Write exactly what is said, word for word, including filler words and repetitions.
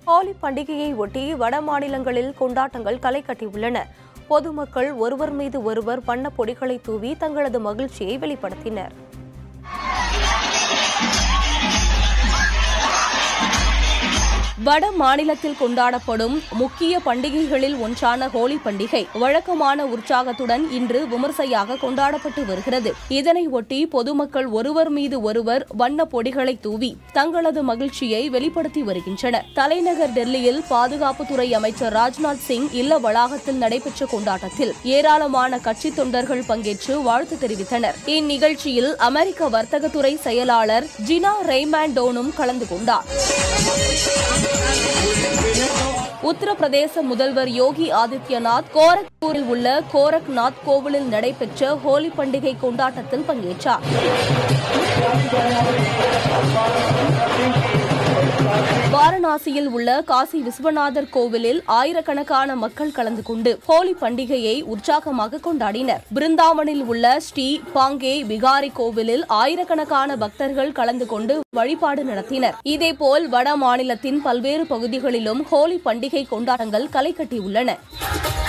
ஹோலி பண்டிகையை ஒட்டி வட மாநிலங்களில் கொண்டாட்டங்கள் களை கட்டியுள்ளன. பொதுமக்கள் ஒருவர் மீது ஒருவர் வண்ணப் பொடிகளை தூவி தங்களது மகிழ்ச்சியை வெளிப்படுத்தினர். வட மாநிலத்தில் கொண்டாடப்படும் முக்கிய பண்டிகைகளில் ஒன்றான ஹோலி பண்டிகை வழக்கமான உற்சாகத்துடன் இன்று விமர்சையாக கொண்டாடப்பட்டு வருகிறது. இதனை ஒட்டி பொதுமக்கள் ஒருவர் மீது ஒருவர் வண்ண பொடிகளை தூவி தங்களது மகிழ்ச்சியை வெளிப்படுத்தி வருகின்றனர். தலைநகர் டெல்லியில் பாதுகாப்புத்துறை அமைச்சர் ராஜ்நாத் சிங் இல்ல வளாகத்தில் நடைபெற்ற கொண்டாட்டத்தில் ஏராளமான கட்சி தொண்டர்கள் பங்கேற்று வாழ்த்து தெரிவித்தனர். இந்நிகழ்ச்சியில் அமெரிக்க வர்த்தகத்துறை செயலாளர் ஜினா ரெய்மாண்டோனும் கலந்து கொண்டார். உத்தரப்பிரதேச முதல்வர் யோகி ஆதித்யநாத் கோரக்பூரில் உள்ள கோரக்நாத் கோவிலில் நடைபெற்ற ஹோலி பண்டிகை கொண்டாட்டத்தில் பங்கேற்றார். வாரணாசியில் உள்ள காசி விஸ்வநாதர் கோவிலில் ஆயிரக்கணக்கான மக்கள் கலந்து கொண்டு ஹோலி பண்டிகையை உற்சாகமாக கொண்டாடினர். பிருந்தாவனில் உள்ள ஸ்ரீ பாங்கே பிகாரி கோவிலில் ஆயிரக்கணக்கான பக்தர்கள் கலந்து கொண்டு வழிபாடு நடத்தினர். இதேபோல் வட மாநிலத்தின் பல்வேறு பகுதிகளிலும் ஹோலி பண்டிகை கொண்டாட்டங்கள் களை கட்டியுள்ளன.